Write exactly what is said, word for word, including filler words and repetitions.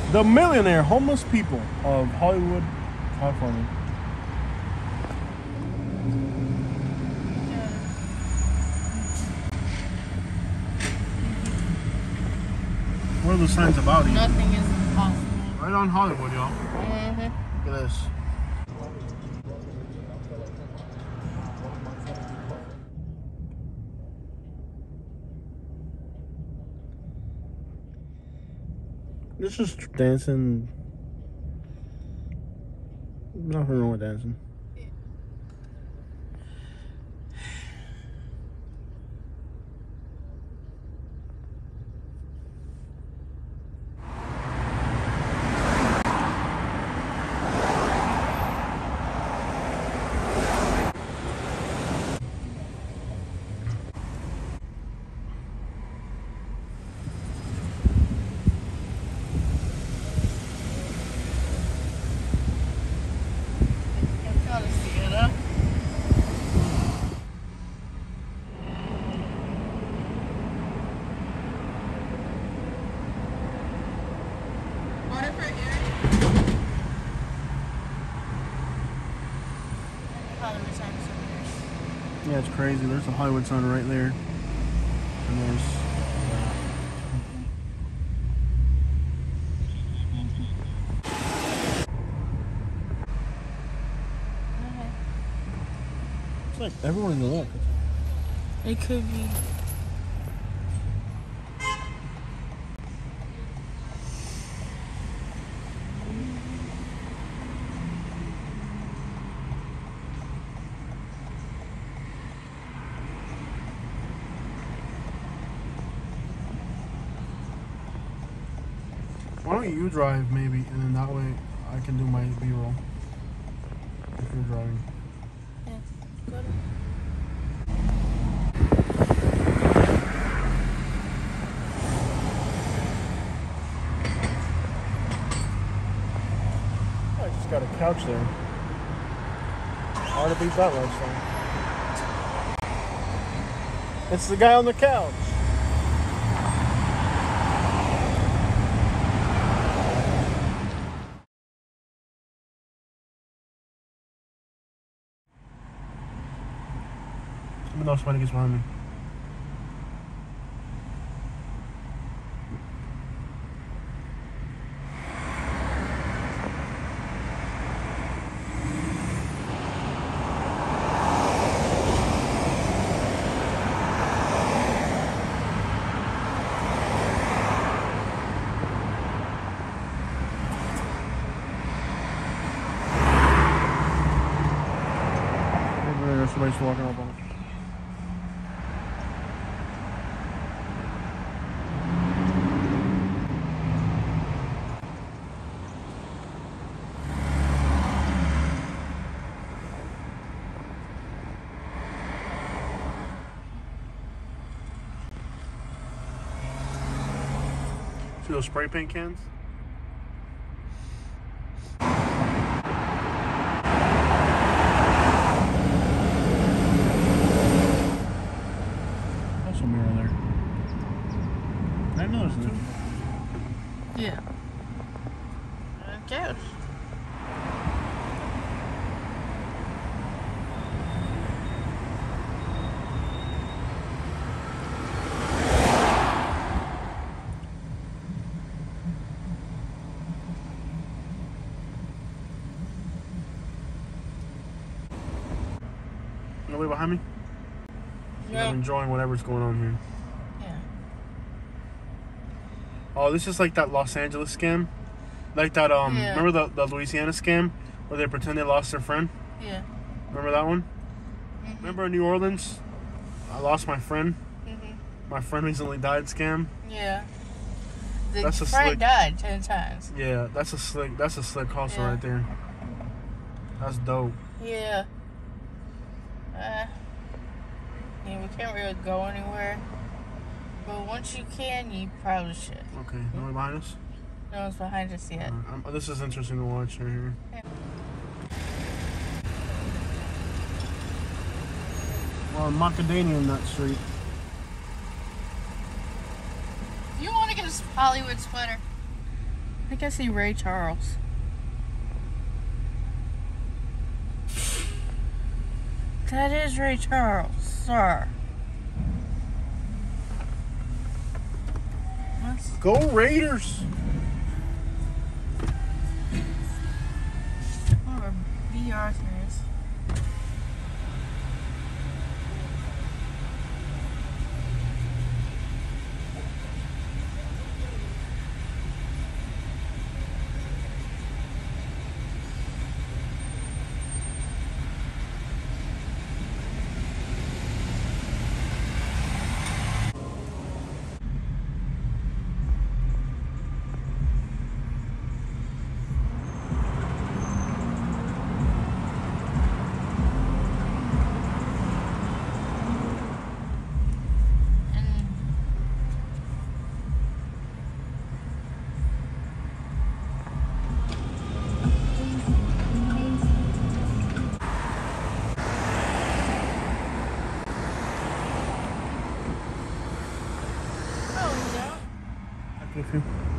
The millionaire homeless people of Hollywood, California. What are the signs about it? Nothing is impossible. Right on Hollywood, y'all. Mm-hmm. Look at this. This is dancing. Nothing wrong with dancing. Yeah, it's crazy. There's a Hollywood sign right there. And there's... Okay. It's like everyone in the look. It could be. Why don't you drive maybe, and then that way I can do my B-roll if you're driving. Yeah, go to. I just got a couch there. Hard to beat that lifestyle. It's the guy on the couch. Even though somebody gets behind me. Somebody's walking up on it. See those spray paint cans? There's a mirror there. I noticed it. Yeah. I guess. Nobody behind me? No. I'm enjoying whatever's going on here. Yeah. Oh, this is like that Los Angeles scam. Like that, um, Yeah. remember the, the Louisiana scam? Where they pretend they lost their friend? Yeah. Remember that one? Mm-hmm. Remember in New Orleans? I lost my friend. Mm-hmm. My friend recently died scam. Yeah. The That's a friend slick- died ten times. Yeah, that's a slick, that's a slick hustle Yeah. right there. That's dope. Yeah. Uh, yeah, we can't really go anywhere. But once you can, you probably should. Okay, nobody behind us? No one's behind us yet. Alright, um, this is interesting to watch right here. Yeah. Well, macadamia nut street. You want to get a Hollywood sweater? I think I see Ray Charles. That is Ray Charles, sir. Let's Go Raiders! or B. Arthur's. With you.